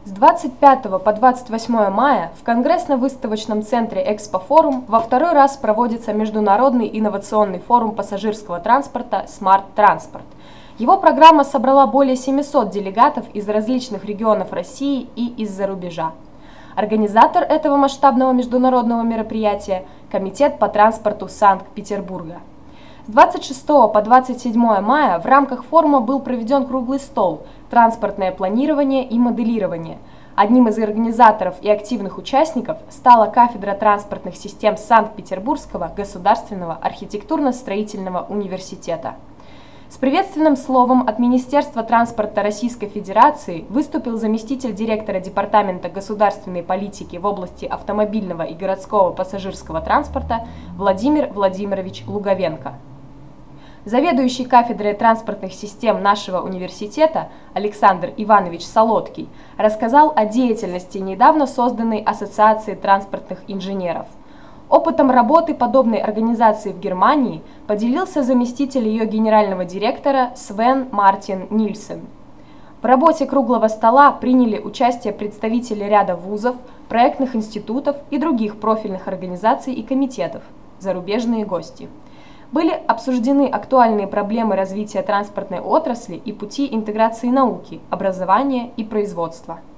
С 25 по 28 мая в Конгрессно-выставочном центре «Экспофорум» во второй раз проводится Международный инновационный форум пассажирского транспорта «Смарт Транспорт». Его программа собрала более 700 делегатов из различных регионов России и из-за рубежа. Организатор этого масштабного международного мероприятия – Комитет по транспорту Санкт-Петербурга. С 26 по 27 мая в рамках форума был проведен круглый стол «Транспортное планирование и моделирование». Одним из организаторов и активных участников стала кафедра транспортных систем Санкт-Петербургского государственного архитектурно-строительного университета. С приветственным словом от Министерства транспорта Российской Федерации выступил заместитель директора Департамента государственной политики в области автомобильного и городского пассажирского транспорта Владимир Владимирович Луговенко. Заведующий кафедрой транспортных систем нашего университета Александр Иванович Солодкий рассказал о деятельности недавно созданной Ассоциации транспортных инженеров. Опытом работы подобной организации в Германии поделился заместитель ее генерального директора Свен Мартин Нильсен. В работе круглого стола приняли участие представители ряда вузов, проектных институтов и других профильных организаций и комитетов, зарубежные гости. Были обсуждены актуальные проблемы развития транспортной отрасли и пути интеграции науки, образования и производства.